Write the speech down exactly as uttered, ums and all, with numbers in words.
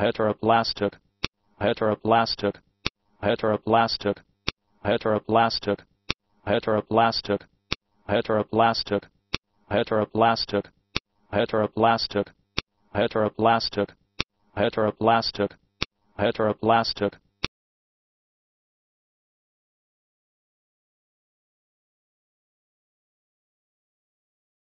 heteroplastic, heteroplastic, heteroplastic, heteroplastic, heteroplastic, heteroplastic, heteroplastic, heteroplastic, heteroplastic, heteroplastic, heteroplastic,